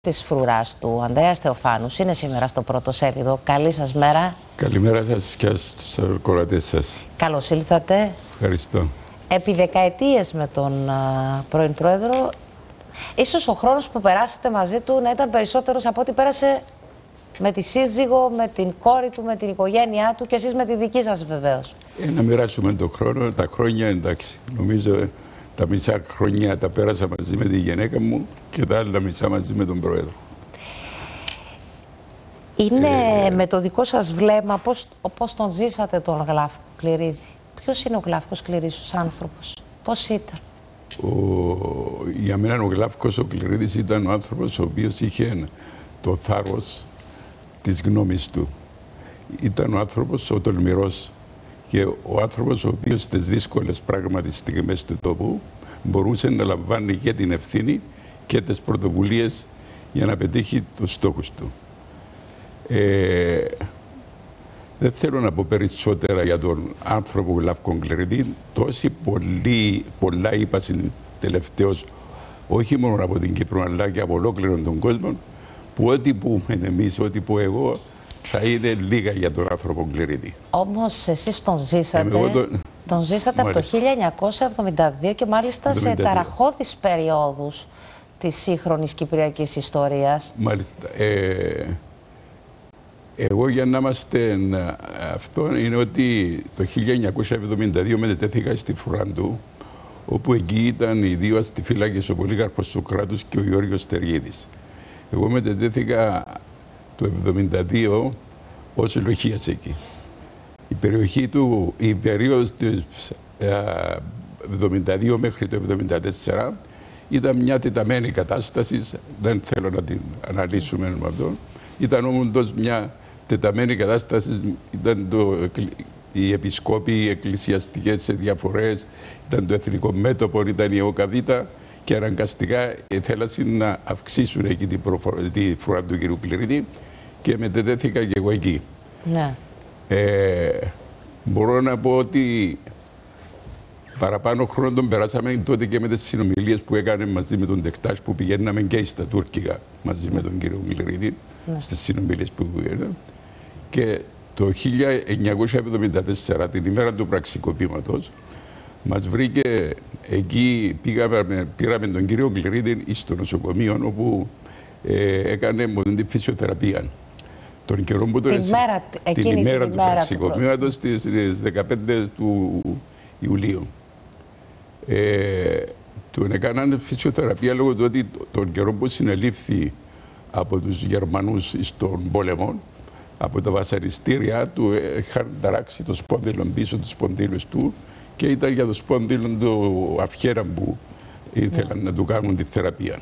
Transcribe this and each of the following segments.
Της φρουράς του, Ανδρέας Θεοφάνους, είναι σήμερα στο πρωτοσέλιδο. Καλή σας μέρα. Καλημέρα σας και στους ακροατές σας. Καλώς ήλθατε. Ευχαριστώ. Επί δεκαετίες με τον πρώην πρόεδρο, ίσως ο χρόνος που περάσετε μαζί του να ήταν περισσότερος από ό,τι πέρασε με τη σύζυγο, με την κόρη του, με την οικογένειά του και εσείς με τη δική σας βεβαίως. Να μοιράσουμε τον χρόνο, τα χρόνια εντάξει. Νομίζω τα μισά χρόνια τα πέρασα μαζί με τη γυναίκα μου και τα άλλα μισά μαζί με τον πρόεδρο. Είναι με το δικό σας βλέμμα πώς τον ζήσατε τον Γλάφκο Κληρίδη. Ποιος είναι ο Γλάφκος Κληρίδης ως άνθρωπος, πώς ήταν? Για μένα ο Γλάφκος ο Κληρίδης ήταν ο άνθρωπος ο οποίος είχε το θάρρος της γνώμης του. Ήταν ο άνθρωπος ο τολμηρός και ο άνθρωπος ο οποίος στις δύσκολες πράγματι στιγμές του τόπου μπορούσε να λαμβάνει και την ευθύνη και τις πρωτοβουλίες για να πετύχει τους στόχους του. Δεν θέλω να πω περισσότερα για τον άνθρωπο Γλάφκο Κληρίδη. Τόσοι πολλά είπα τελευταίως, όχι μόνο από την Κύπρο αλλά και από ολόκληρο τον κόσμο, που ό,τι πούμε εμείς, ό,τι πω εγώ, θα είναι λίγα για τον άνθρωπο Κληρίδη. Όμως εσείς τον ζήσατε, τον ζήσατε από το 1972 και μάλιστα 72. Σε ταραχώδεις περιόδους της σύγχρονης κυπριακής ιστορίας. Μάλιστα. Εγώ για να είμαστε αυτό είναι ότι το 1972 μετετέθηκα στη Φουραντού, όπου εκεί ήταν οι δύο αστιφύλακες, ο Πολύκαρπος Σοκράτους και ο Γιώργος Τεργίδης. Εγώ μετετέθηκα το 1972 ως λοχείας εκεί. Η περιοχή του, η περίοδος του 1972 μέχρι το 1974 ήταν μια τεταμένη κατάσταση, δεν θέλω να την αναλύσουμε με αυτό. Ήταν όμως μια τεταμένη κατάσταση, ήταν οι επισκόποι, οι εκκλησιαστικές διαφορές, ήταν το εθνικό μέτωπο, ήταν η ΕΟΚΑΒΙΤΑ και αναγκαστικά θέλασαν να αυξήσουν εκεί τη φρουρά του κ. Κληρίδη και μετετέθηκα και εγώ εκεί. Ναι. Μπορώ να πω ότι παραπάνω χρόνο τον περάσαμε τότε και με τις συνομιλίες που έκανε μαζί με τον Τεκτάς, που πηγαίναμε και στα τουρκικά μαζί με τον κύριο Κληρίδη, στις συνομιλίες που πήγαιναν. Και το 1974, την ημέρα του πραξικοπήματος, μας βρήκε εκεί, πήραμε τον κύριο Κληρίδη στο νοσοκομείο, όπου έκανε την φυσιοθεραπεία. Τον καιρό που την ημέρα του πραξικοπήματος, στις 15 του Ιουλίου. Τον έκαναν φυσιοθεραπεία λόγω του ότι τον καιρό που συνελήφθη από τους Γερμανούς στον πόλεμο, από τα βασανιστήρια του είχαν ταράξει το σπόνδυλο πίσω, τους σπονδύλους του, και ήταν για το σπόνδυλο του αυχέρα που ήθελαν να του κάνουν τη θεραπεία.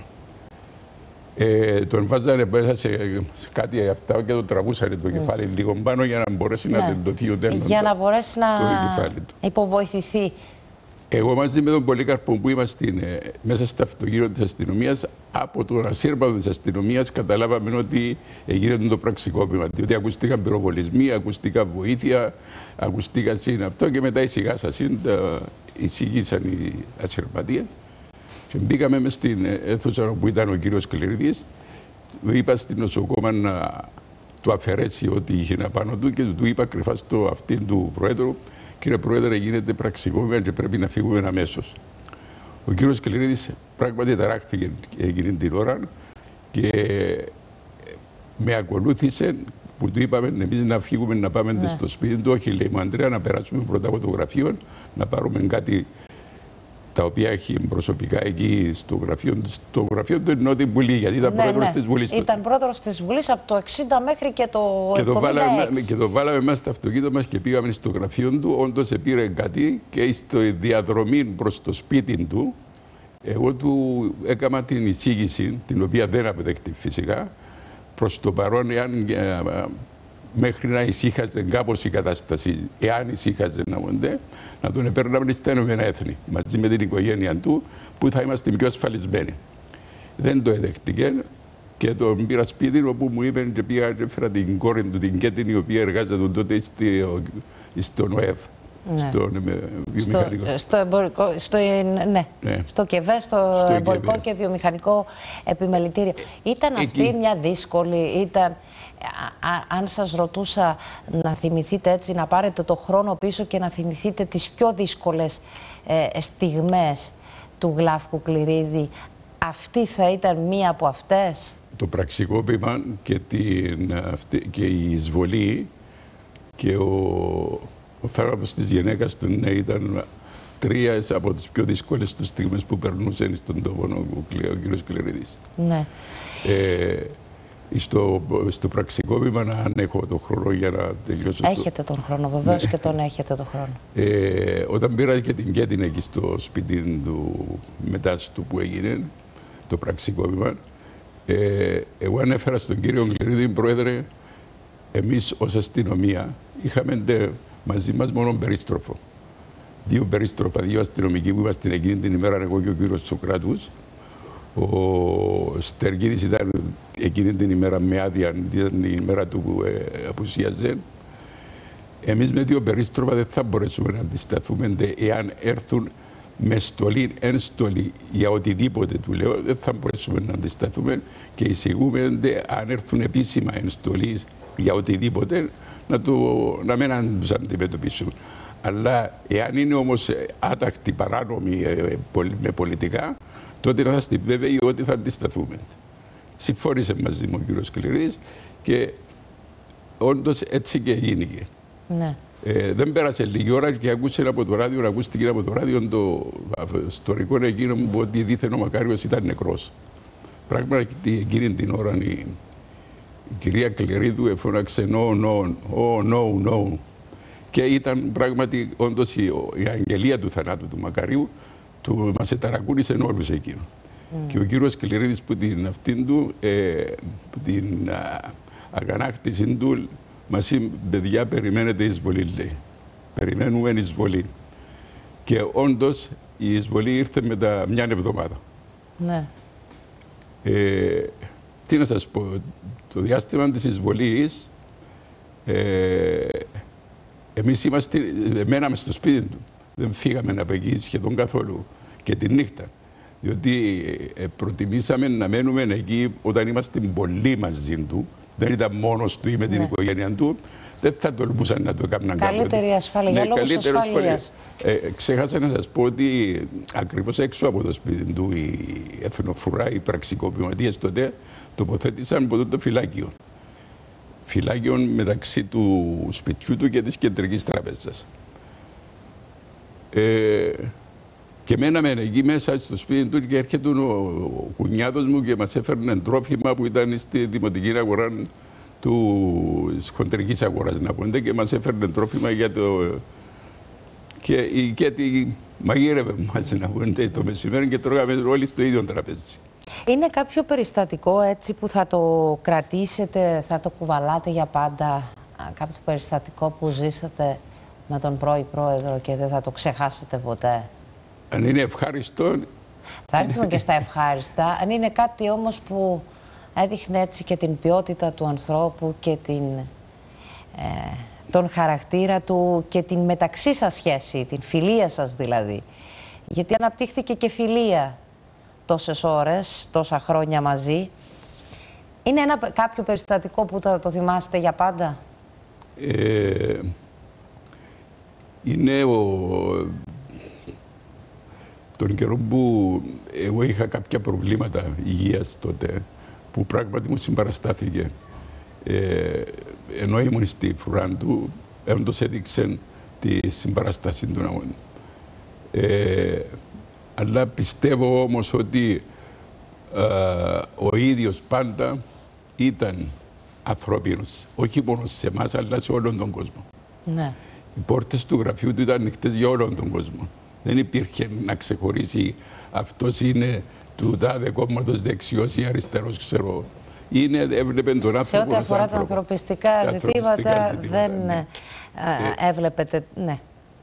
Τον βάζανε μέσα σε κάτι αυτά και το τραβούσανε το κεφάλι λίγο πάνω για να μπορέσει να τεντωθεί ο τέρνος. Για να μπορέσει να υποβοηθηθεί. Εγώ μαζί με τον Πολύκαρπο που είμαστε μέσα στο αυτοκίνητο της αστυνομίας, από τον ασύρματο της αστυνομίας καταλάβαμε ότι έγινε το πραξικόπημα. Διότι ακούστηκαν πυροβολισμοί, ακούστηκαν βοήθεια, ακούστηκαν αυτό και μετά εισηγήσαν οι ασυρματίες. Και μπήκαμε μες στην αίθουσα που ήταν ο κύριος Κληρίδης. Είπα στην νοσοκόμα να του αφαιρέσει ό,τι είχε απάνω του και του είπα κρυφά στο αυτήν του Προέδρου: «Κύριε Πρόεδρε, γίνεται πραξικόπημα και πρέπει να φύγουμε αμέσως». Ο κύριος Κληρίδης πράγματι ταράχτηκε εκείνη την ώρα και με ακολούθησε, που του είπαμε εμείς να φύγουμε, να πάμε στο σπίτι του. «Όχι», λέει μου, «Ανδρέα, να περάσουμε πρώτα από το γραφείο, να πάρουμε κάτι τα οποία έχει προσωπικά εκεί στο γραφείο του». Στο γραφείο του εννοώ την Βουλή, γιατί ήταν πρόεδρος της Βουλής. Ήταν πρόεδρος της Βουλής από το 60 μέχρι και το 76. Και το βάλαμε μέσα στο αυτοκίνητο μας και πήγαμε στο γραφείο του. Όντως πήρε κάτι και στη διαδρομή προς το σπίτι του, εγώ του έκανα την εισήγηση, την οποία δεν αποδέχτη φυσικά. Προς το παρόν, εάν μέχρι να ησύχαζε κάπως η κατάσταση, εάν ησύχαζε να τον επέρναμε στα Ηνωμένα Έθνη, μαζί με την οικογένεια του, που θα είμαστε πιο ασφαλισμένοι. Δεν το εδέχτηκε και τον πήρα σπίτι, όπου μου είπε και πήγα και έφερα την κόρη του, την Κέτιν, η οποία εργάζεται τότε στον ΟΕΒ. Ναι. Στον βιομηχανικό. Στο εμπορικό, ναι. Στο ΚΕΒΕ, στο εμπορικό και βιομηχανικό επιμελητήριο. Ήταν αυτή μια δύσκολη, αν σας ρωτούσα να θυμηθείτε έτσι, να πάρετε το χρόνο πίσω και να θυμηθείτε τις πιο δύσκολες στιγμές του Γλαύκου Κληρίδη, αυτή θα ήταν μία από αυτές? Το πραξικόπημα και η εισβολή και ο θάνατος της γυναίκας του, ναι, ήταν τρία από τις πιο δύσκολες του στιγμές που περνούσε στον τόπο ο κ. Κληρίδης. Ναι. Στο πραξικόπημα, αν έχω τον χρόνο για να τελειώσω. Έχετε τον χρόνο, βεβαίως, ναι. Και τον έχετε τον χρόνο. Όταν πήρα και την Κέτιν εκεί στο σπίτι του, μετά του που έγινε το πραξικόπημα, εγώ ανέφερα στον κύριο Κληρίδη, πρόεδρε, εμείς ως αστυνομία είχαμε μαζί μας μόνο περίστροφο. Δύο περίστροφα, δύο αστυνομικοί που ήμασταν εκείνη την ημέρα, εγώ και ο κύριος Σοκράτους. Ο Στεργίδης ήταν εκείνη την ημέρα με άδεια, ήταν την ημέρα του που απουσίαζε. Εμείς με δύο περίστροφα δεν θα μπορέσουμε να αντισταθούμε εάν έρθουν με στολή, ένστολη για οτιδήποτε, του λέω, δεν θα μπορέσουμε να αντισταθούμε και εισηγούμε αν έρθουν επίσημα ενστολή για οτιδήποτε να μην τους αντιμετωπίσουν. Αλλά εάν είναι όμως άτακτοι, παράνομοι με πολιτικά, τότε να είστε βέβαιοι ότι θα αντισταθούμε. Συμφώνησε μαζί μου ο κ. Κληρίδης και όντως έτσι και γίνηκε. Ναι. Δεν πέρασε λίγη ώρα και ακούστηκε από το ράδιο το ιστορικό εκείνο μου που ότι δήθεν ο Μακάριος ήταν νεκρός. Πράγματι εκείνη την ώρα η κυρία Κληρίδου εφώναξε no. Και ήταν πράγματι όντως η αγγελία του θανάτου του Μακαρίου, μας εταρακούνησε όλους εκείνο. Και ο κύριος Κληρίδης που την αγανάκτηση του μας είπε, παιδιά, περιμένετε εισβολή, λέει. Περιμένουμε εισβολή. Και όντως η εισβολή ήρθε μετά μια εβδομάδα. Ναι. Τι να σας πω, το διάστημα της εισβολής εμείς μέναμε στο σπίτι του. Δεν φύγαμε από εκεί σχεδόν καθόλου και τη νύχτα. Διότι προτιμήσαμε να μένουμε εκεί όταν είμαστε πολύ μαζί του. Δεν ήταν μόνος του ή με την οικογένεια του. Δεν θα τολμούσαν να το έκαναν κάποτε. Καλύτερη ασφάλεια, για λόγους ασφαλείας. Ξέχασα να σας πω ότι ακριβώς έξω από το σπίτι του οι εθνοφρουρά, οι πραξικοπηματίες τότε τοποθέτησαν από το φυλάκιο. Φυλάκιο μεταξύ του σπιτιού του και της κεντρικής τράπεζας. Και μέναμε εκεί μέσα στο σπίτι του και έρχεται ο κουνιάδος μου και μας έφερνε τρόφιμα που ήταν στη δημοτική αγορά της χοντρικής αγοράς, να πούμε, και μας έφερνε τρόφιμα για το... Και τη μαγείρευε μας, να πούμε, το μεσημέρι και τρώγαμε όλοι στο ίδιο τραπέζι. Είναι κάποιο περιστατικό έτσι που θα το κρατήσετε, θα το κουβαλάτε για πάντα, κάποιο περιστατικό που ζήσατε με τον πρώην πρόεδρο και δεν θα το ξεχάσετε ποτέ? Αν είναι ευχάριστο... Θα έρθουμε και στα ευχάριστα. Αν είναι κάτι όμως που έδειχνε έτσι και την ποιότητα του ανθρώπου και τον χαρακτήρα του και την μεταξύ σας σχέση, την φιλία σας δηλαδή. Γιατί αναπτύχθηκε και φιλία τόσες ώρες, τόσα χρόνια μαζί. Είναι κάποιο περιστατικό που θα το θυμάστε για πάντα? Είναι τον καιρό που εγώ είχα κάποια προβλήματα υγείας τότε, που πράγματι μου συμπαραστάθηκε. Ενώ ήμουν στη φρουρά του, όντως έδειξε τη συμπαραστάση του να μου. Αλλά πιστεύω όμως ότι ο ίδιος πάντα ήταν ανθρώπινος, όχι μόνο σε εμάς, αλλά σε όλον τον κόσμο. Ναι. Οι πόρτες του γραφείου του ήταν ανοιχτές για όλον τον κόσμο. Δεν υπήρχε να ξεχωρίσει αυτός είναι του τάδε κόμματος δεξιός ή αριστερός, ξέρω. Έβλεπε τον άνθρωπο. Σε ό,τι αφορά τα ανθρωπιστικά ζητήματα, δεν έβλεπετε. Ναι.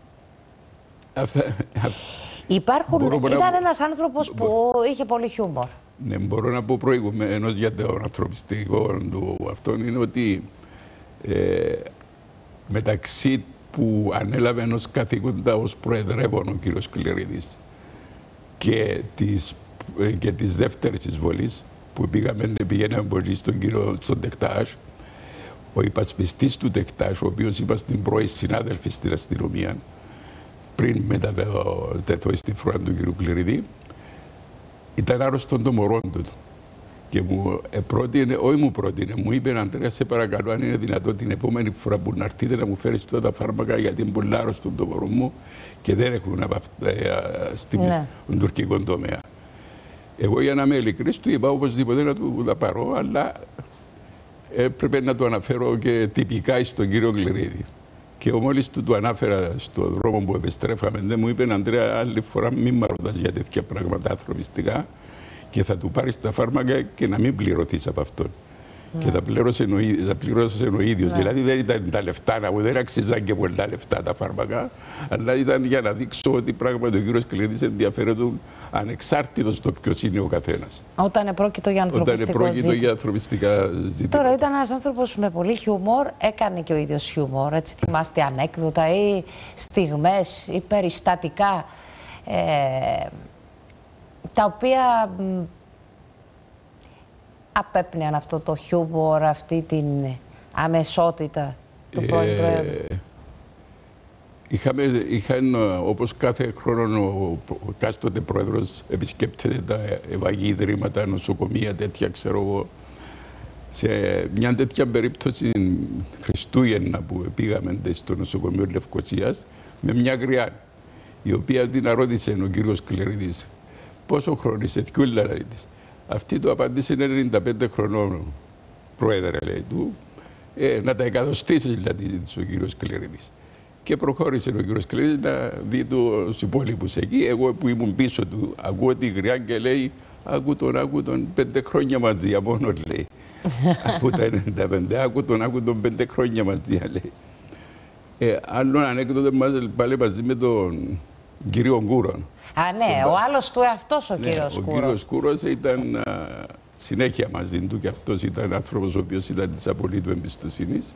Ήταν ένας άνθρωπος που είχε πολύ χιούμορ. Ναι, μπορώ να πω προηγουμένως για το ανθρωπιστικό του αυτόν είναι ότι μεταξύ που ανέλαβε ως καθήκοντα ως προεδρεύων ο κύριος Κληρίδης και της δεύτερης εισβολής που πηγαίναμε πολύ στον κύριο στον Τεκτάζ, ο υπασπιστής του Τεκτάζ, ο οποίος είμαστε πρώην συνάδελφοι στην αστυνομία, πριν μετατεθώ στη φρουρά του κύριου Κληρίδη, ήταν άρρωστον το μωρό του. Και μου πρότεινε, μου είπε, Αντρέα, σε παρακαλώ, αν είναι δυνατόν την επόμενη φορά που να έρθετε να μου φέρεις τα φάρμακα, γιατί είναι πολύ άρρωστο το μωρό μου και δεν έχουν στην τουρκικό τομέα. Εγώ, για να είμαι ειλικρινής, του είπα οπωσδήποτε να του τα πάρω, αλλά έπρεπε να το αναφέρω και τυπικά στον κύριο Κληρίδη. Και μόλις του ανάφερα στον δρόμο που επιστρέφαμε, δεν μου είπε, Αντρέα, άλλη φορά μην με ρωτάς για τέτοια πράγματα ανθρωπιστικά και θα του πάρεις τα φάρμακα και να μην πληρωθείς από αυτόν. Και τα πλήρωσε ο ίδιος. Δηλαδή δεν ήταν τα λεφτά, δεν αξίζαν και πολλά λεφτά τα φάρμακα, αλλά ήταν για να δείξω ότι πράγματι ο κύριος Κληρίδης ενδιαφέρεται ανεξάρτητος το ποιος είναι ο καθένας. Όταν επρόκειτο για ανθρωπιστικά ζητήματα. Τώρα ήταν ένας άνθρωπος με πολύ χιούμορ, έκανε και ο ίδιος χιούμορ. Έτσι, θυμάστε ανέκδοτα ή στιγμές ή περιστατικά τα οποία απέπνεαν αυτό το χιούμορ, αυτή την αμεσότητα του πρώην Προέδρου. Είχαν, όπως κάθε χρόνο ο κάστοτε πρόεδρος επισκέπτεται τα ευαγή ιδρύματα, νοσοκομεία, τέτοια ξέρω εγώ. Σε μια τέτοια περίπτωση Χριστούγεννα που πήγαμε στο νοσοκομείο Λευκωσίας με μια γριά, η οποία την αρώτησε ο κύριος Κληρίδης πόσο χρόνο είσαι, θκιούλα λέει της. Αυτή του απάντησε 95 χρονών, πρόεδρε λέει του, να τα εκατοστήσεις δηλαδή ο κύριος Κληρίδης. Και προχώρησε ο κύριος Κληρίδης να δει τους υπόλοιπους εκεί. Εγώ που ήμουν πίσω του, ακούω τη γριά και λέει, άκου τον 5 χρόνια μαζί, μόνο λέει. Από τα 95, άκου τον 5 χρόνια μαζί, λέει. Άλλο ανέκδοτο πάλι μαζί με τον κύριο Κούρο. Α, ναι, ο άλλος του εαυτός ο κύριος Κούρος. Ο κύριος Κούρος ήταν συνέχεια μαζί του και αυτός ήταν άνθρωπος ο οποίος ήταν της απολύτου εμπιστοσύνης.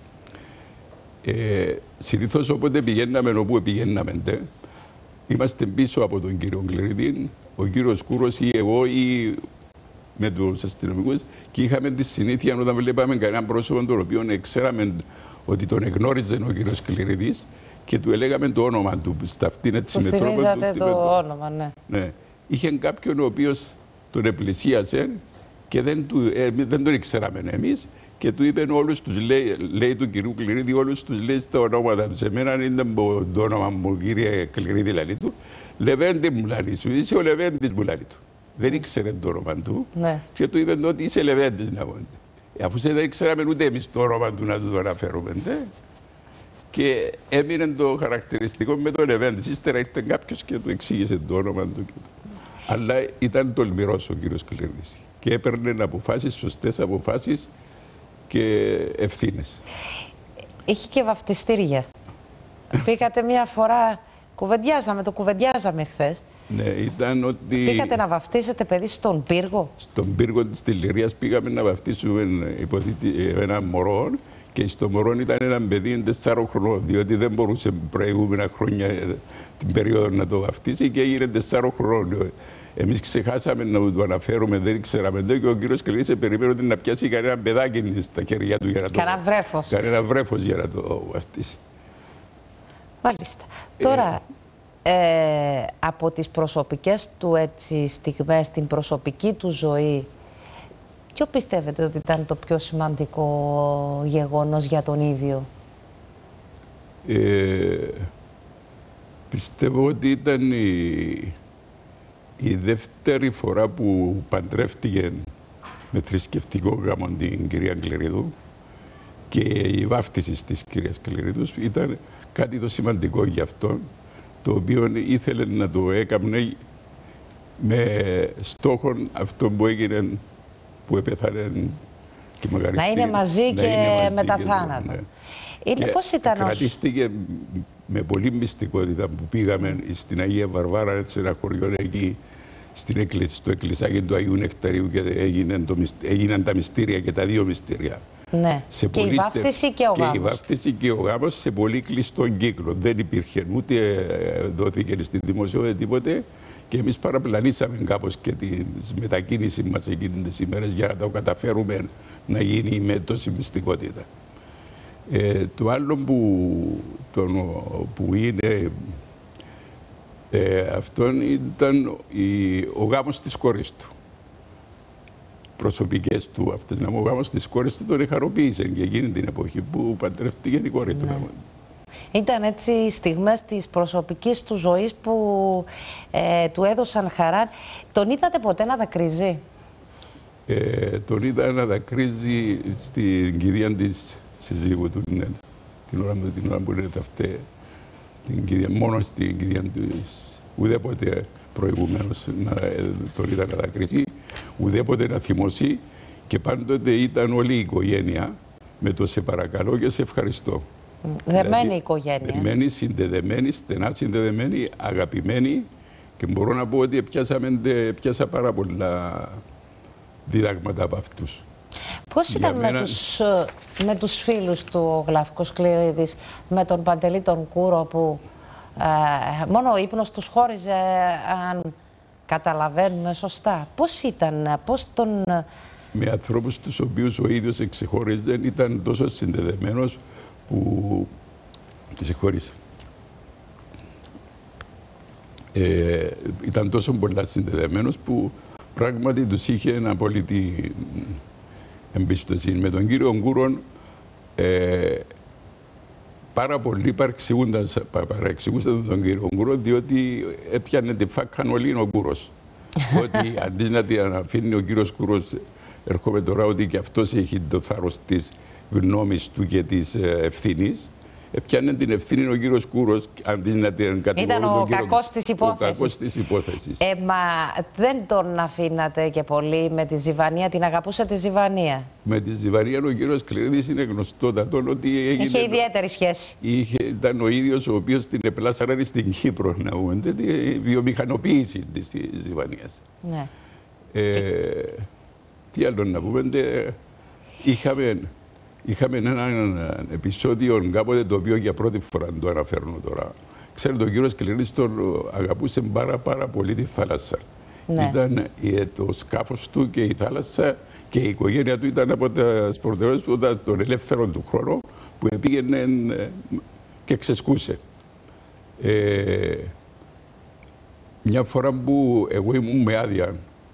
Συνήθως όποτε πηγαίναμε όπου πηγαίναμε, είμαστε πίσω από τον κύριο Κληρίδη, ο κύριος Κούρος ή εγώ ή με τους αστυνομικούς και είχαμε τη συνήθεια όταν βλέπαμε κανέναν πρόσωπο τον οποίο ξέραμε ότι τον εγνώριζε ο κύριος Κληρίδης και του έλεγαμε το όνομα του, στα αυτήν έτσι με τρόπο. Θυμίζατε το όνομα, ναι. Ναι. Είχε κάποιον ο οποίος τον επλησίασε και δεν τον ήξεραμε εμείς και του είπε όλους τους, λέει του κυρίου Κληρίδη, όλους τους λέει στα ονόματα τους. Εμένα είναι το όνομα μου, κύριε Κληρίδη, λαλή του. Λεβέντη μου λαλή σου, είσαι ο Λεβέντης μου λαλή του. Δεν ήξερε το όνομα του ναι. Και του είπε ότι είσαι Λεβέντης να πω. Αφού δεν ήξεραμε ούτε εμείς το όνομα του να του το αναφέρουμε. Και έμεινε το χαρακτηριστικό με τον Λεβέντης. Ύστερα ήρθε κάποιος και του εξήγησε το όνομα του. Αλλά ήταν τολμηρός ο κύριος Κληρίδης και έπαιρνε αποφάσεις, σωστές αποφάσεις και ευθύνες. Είχε και βαφτιστήρια. Πήγατε μια φορά, το κουβεντιάζαμε χθες. Ναι, ήταν ότι... Πήγατε να βαφτίσετε παιδί στον πύργο. Στον πύργο της Τηληρίας πήγαμε να βαφτίσουμε ένα μωρό και στο μωρό ήταν ένα παιδί 4 χρονών, διότι δεν μπορούσε προηγούμενα χρόνια την περίοδο να το βαφτίσει και έγινε 4 χρονών. Εμείς ξεχάσαμε να το αναφέρουμε, δεν ήξεραμε και ο κύριος Κληρίδης περιμένει ότι να πιάσει κανένα παιδάκι στα χέρια του για να το... Κανένα βρέφος για να το βαφτίσει. Μάλιστα. Τώρα, από τις προσωπικές του στιγμές, την προσωπική του ζωή, ποιο πιστεύετε ότι ήταν το πιο σημαντικό γεγονός για τον ίδιο? Πιστεύω ότι ήταν η δεύτερη φορά που παντρεύτηκε με θρησκευτικό γάμο την κυρία Κληρίδου και η βάφτιση της κυρίας Κληρίδου ήταν κάτι το σημαντικό για αυτόν, το οποίο ήθελε να το έκανε με στόχο αυτό που έγινε, που έπεθανε και να είναι μαζί και μετά θάνατο. Ναι. Πώς ήταν κρατήστηκε με πολύ μυστικότητα που πήγαμε στην Αγία Βαρβάρα, σε ένα χωριό εκεί, στο εκκλησάκι του Αγίου Νεκταρίου και έγιναν τα μυστήρια και τα δύο μυστήρια. Ναι. Και η βάφτιση και ο γάμος. Και η βάφτιση και ο γάμος σε πολύ κλειστό κύκλο. Δεν υπήρχε ούτε δόθηκε στη δημοσιότητα τίποτε. Και εμείς παραπλανήσαμε κάπως και τη μετακίνηση μας εκείνες τις ημέρες για να το καταφέρουμε να γίνει με τόση μυστικότητα. Το άλλο που είναι αυτόν ήταν ο γάμος της κόρης του. Προσωπικές του αυτές. Ο γάμος της κόρης του τον εχαροποίησε και εκείνη την εποχή που παντρεύτηκε η κόρη του. Ναι. Ήταν έτσι στιγμές της προσωπικής του ζωής που του έδωσαν χαρά. Τον είδατε ποτέ να δακρύζει? Τον είδα να δακρύζει στην κηδεία της συζύγου του, ναι. την ώρα που είναι αυτή, μόνο στην κηδεία της, ουδέποτε προηγουμένως τον είδα να δακρύζει, ουδέποτε να θυμώσει, και πάντοτε ήταν όλη η οικογένεια με το «σε παρακαλώ» και «σε ευχαριστώ». Δεμένη η οικογένεια. Δεμένη, συνδεδεμένη, στενά συνδεδεμένη, αγαπημένη, και μπορώ να πω ότι πιάσα πάρα πολλά διδάγματα από αυτούς. Πώς ήταν με τους φίλους του ο Γλαυκός Κληρίδης, με τον Παντελή τον Κούρο, που μόνο ο ύπνος τους χώριζε, αν καταλαβαίνουμε σωστά? Πώς ήταν, πώς τον... Με ανθρώπους τους οποίους ο ίδιος εξεχώριζε, ήταν τόσο συνδεδεμένος που... Συγχωρείς. Ήταν τόσο πολλά συνδεδεμένος που πράγματι τους είχε απόλυτη εμπιστοσύνη. Με τον κύριο Κούρον πάρα πολλοί παρεξηγούσαν τον κύριο Κούρο, διότι έπιανε τη φάκαν όλοι ο Κούρος. Ότι αντί να την αφήνει ο κύριος Κούρος, έρχομαι τώρα ότι και αυτός έχει το θάρρος της γνώμης του και της ευθύνης, έπιανε την ευθύνη ο κύριος Κούρος, αντί να την κατηγορούν τον κύριο. Ήταν ο κακός της υπόθεσης. Ο κακός της υπόθεσης. Μα δεν τον αφήνατε και πολύ με τη Ζιβανία, την αγαπούσε τη Ζιβανία? Με τη Ζιβανία ο κύριος Κληρίδης είναι γνωστότατο ότι είχε ιδιαίτερη σχέση. Ήταν ο ίδιος ο οποίος την επλάσαρε στην Κύπρο, να πούμε, τη βιομηχανοποίηση της Ζιβανίας. Ναι. Τι άλλο να πούμε, είχαμε ένα επεισόδιο κάποτε, το οποίο για πρώτη φορά το αναφέρνω τώρα. Ξέρετε, ο κύριος Κληρίδης τον αγαπούσε πάρα πολύ τη θάλασσα. Ναι. Ήταν το σκάφος του και η θάλασσα, και η οικογένεια του ήταν από τα προτεραιότητες του των ελεύθερων του χρόνου, που πήγαινε και ξεσκούσε. Μια φορά που εγώ ήμουν με άδεια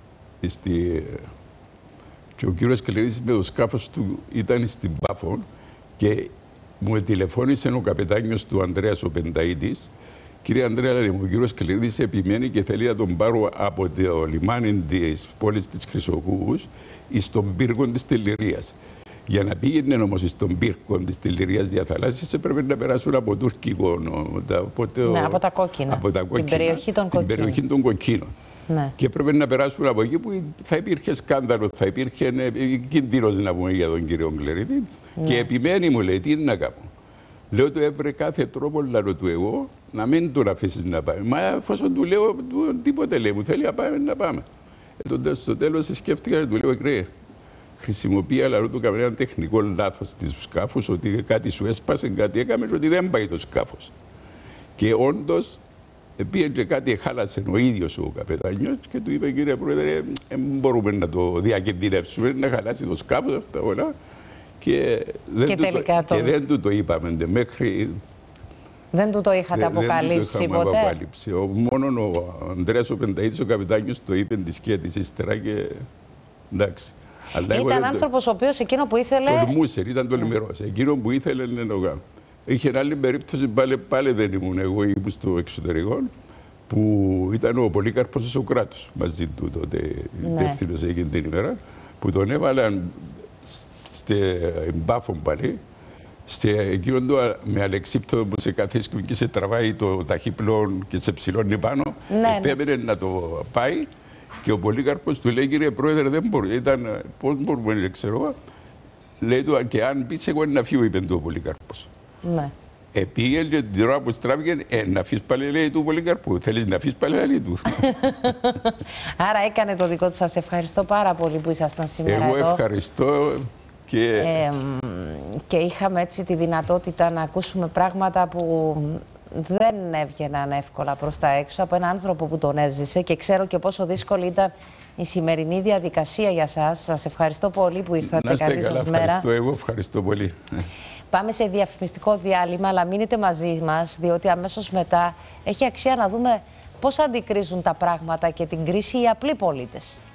και ο κύριος Κληρίδης με το σκάφος του ήταν στην Πάφο και μου τηλεφώνησε ο καπετάνιος του Ανδρέας ο Πενταΐτης. Κύριε Ανδρέα, ο κύριος Κληρίδης επιμένει και θέλει να τον πάρω από το λιμάνι της πόλης της Χρυσοχούους στον πύργο της Τελειρίας. Για να πήγαινε όμως στον πύργο της Τελειρίας διαθαλάσσης έπρεπε να περάσουν από τουρκικό. Από τα κόκκινα. Την περιοχή των κοκκίνων. Ναι. Και έπρεπε να περάσουν από εκεί που θα υπήρχε σκάνδαλο, θα υπήρχε κίνδυνος, να πούμε, για τον κύριο Κληρίδη. Ναι. Και επιμένει, μου λέει, τι είναι να κάνω. Λέω, του έβρε κάθε τρόπο, λαλό του εγώ, να μην τον αφήσεις να πάει. Μα εφόσον του λέω τίποτε, λέει, μου θέλει να πάμε, να πάμε. Στο τέλος σκέφτηκα και του λέω, χρησιμοποιεί, αλλά του έκαμε ένα τεχνικό λάθος του σκάφους, ότι κάτι σου έσπασε, κάτι έκαμε, ότι δεν πάει το σκάφος. Και όντως, πήγε και κάτι χάλασε ο ίδιος ο καπετάνιος και του είπε, κύριε Πρόεδρε, δεν μπορούμε να το διακινδυνεύσουμε, να χαλάσει το σκάφος, αυτά όλα. Και δεν του το είπαμε μέχρι... Δεν του το είχατε αποκαλύψει ποτέ? Μόνο ο Ανδρέας ο Πενταΐτης, ο καπετάνιος, το είπε τη σκέτη ύστερα και εντάξει. Ήταν άνθρωπος ο οποίος εκείνο που ήθελε... Τολμούσε, ήταν τολμηρός. Εκείνο που ήθελε να το κάνει. Είχε άλλη περίπτωση, πάλι δεν ήμουν εγώ, ήμουν στο εξωτερικό, που ήταν ο Πολύκαρπος ο Σοκράτος μαζί του τότε, υπεύθυνος εκείνη την ημέρα, που τον έβαλαν στην Πάφο πάλι, εκείνο το με αλεξίπτωτο που σε καθίσκουν και σε τραβάει το ταχύπλο και σε ψηλώνει πάνω, επέμενε να το πάει και ο Πολύκαρπος του λέει, κύριε Πρόεδρε, δεν μπορεί, πώς μπορούμε να ξέρω, λέει του, και αν πεις εγώ να φύγω, είπε του ο Πολύκαρπος. Ναι. Πήγε και την ώρα που στράβηκε, να αφήσεις πάλι, λέει του Πολύκαρπου. Θέλεις να αφήσεις πάλι, λέει του. Άρα έκανε το δικό του. Σας ευχαριστώ πάρα πολύ που ήσασταν σήμερα εδώ. Εγώ ευχαριστώ Και είχαμε έτσι τη δυνατότητα να ακούσουμε πράγματα που δεν έβγαιναν εύκολα προς τα έξω από έναν άνθρωπο που τον έζησε, και ξέρω και πόσο δύσκολη ήταν η σημερινή διαδικασία για σας. Σας ευχαριστώ πολύ που ήρθατε. Να είστε καλή καλά, σας μέρα. ευχαριστώ εγώ, ευχαριστώ πολύ. Πάμε σε διαφημιστικό διάλειμμα, αλλά μείνετε μαζί μας, διότι αμέσως μετά έχει αξία να δούμε πώς αντικρίζουν τα πράγματα και την κρίση οι απλοί πολίτες.